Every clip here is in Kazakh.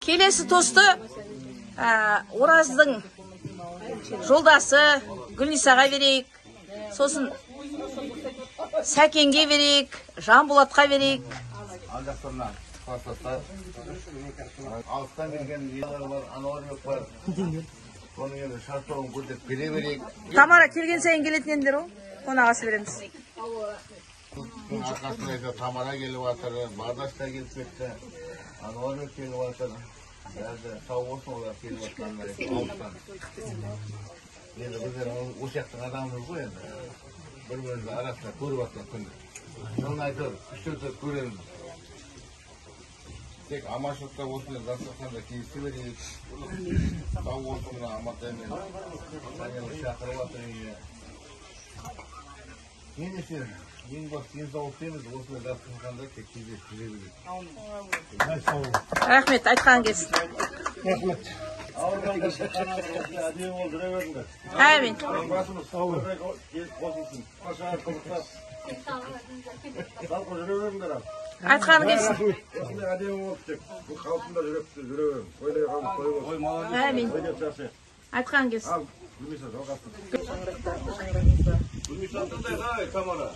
Келесі тосты Ораздың жолдасы Гүлнисаға берейік. Сосын Сәкенге берейік, Жанболатқа берейік. Алыстан келген елдар бар, Ануарбек бар. Оның енді шарттауын көрдік бере берейік. Тамара келген сайын келетін ендер ол. Қонағасы береміз. Арқасында Тамара келіп жатыр, Бардаш та келіп кетті, Ануарбек келіп жатыр. Бәрі сау болсын олар келіп жатқанына алыстан. Енді біздер осы жақтың адамымыз ғой енді. Бір-бірімізді арасында көріп жатқан күнде. Жылын айтыр, 3-4 рет көреміз. Тек аманшылықта осындай дастарханда кездесе берейік. Сау болсын мына Аматаймен Саняны шақырып жатыр үйіне. Ендеше, ең басты денсаулық дейміз, осындай дастарханда тек кездесіп жүре берейік. Рахмет, айтқан келсін. Рахмет. Ауырғанда шаққаныңызға әдемі болып жүре беріңдер. Әмин. Басымыз көбірек келіп қосылсын. Қашаған қызықтап. Салқы жүре беріңдер ал. Айтқан келсін. Осындай әдемі болып тек. Бұл қалпында жүректі жүре берің. Ойдай қалып той болсын. Әмин. Айтқан келсін. Ал, Гүлмиса, жалғасын. Гүлмиса, қандай қай, Тамара?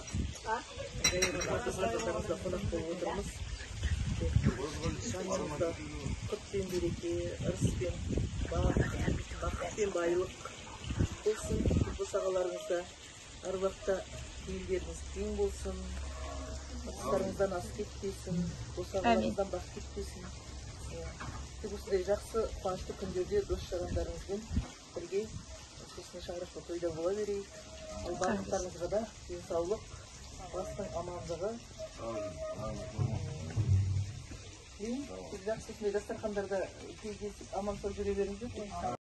Құт пен береке, ырыс пен бақыт пен байлық болсын. Босағаларыңызда әр уақытта елдеріңіз кең болсын. Отыстарыңыздан асып кетпесін, босағаларыңыздан бақ кетпесін. Тек осындай жақсы, қуанышты күндерде дос-жарандарыңызбен бірге осындай шаңырақта тойда бола берейік. Барлықтарыңызға да денсаулық, бастың амандығы. Жақсы осындай дастархандарда кездесіп аман сау жүре беріңіздер.